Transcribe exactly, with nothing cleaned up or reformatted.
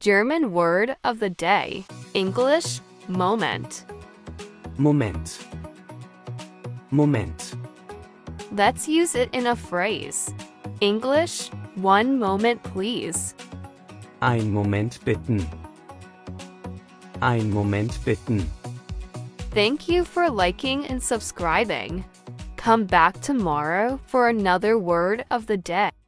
German word of the day. English, moment. Moment. Moment. Let's use it in a phrase. English, one moment please. Ein Moment bitten. Ein Moment bitten. Thank you for liking and subscribing. Come back tomorrow for another word of the day.